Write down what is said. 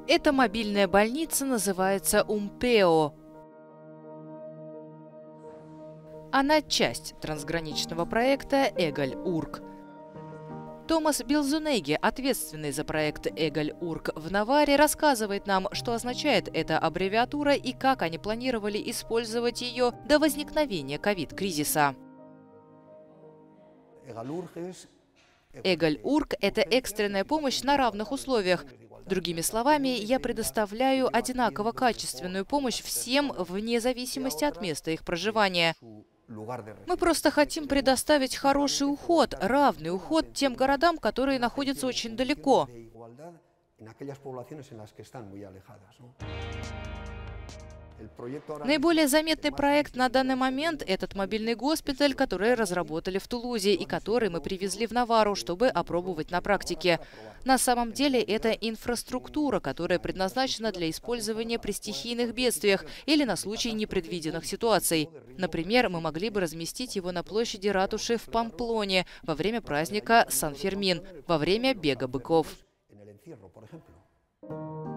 Эта мобильная больница называется Умпео. Она часть трансграничного проекта Эгаль-Урк. Томас Билзунеги, ответственный за проект Эгаль-Урк в Наваре, рассказывает нам, что означает эта аббревиатура и как они планировали использовать ее до возникновения ковид-кризиса. Эгаль-Урк – это экстренная помощь на равных условиях. Другими словами, я предоставляю одинаково качественную помощь всем вне зависимости от места их проживания. Мы просто хотим предоставить хороший уход, равный уход тем городам, которые находятся очень далеко. Наиболее заметный проект на данный момент – этот мобильный госпиталь, который разработали в Тулузе и который мы привезли в Навару, чтобы опробовать на практике. На самом деле это инфраструктура, которая предназначена для использования при стихийных бедствиях или на случай непредвиденных ситуаций. Например, мы могли бы разместить его на площади ратуши в Памплоне во время праздника Сан-Фермин, во время бега быков.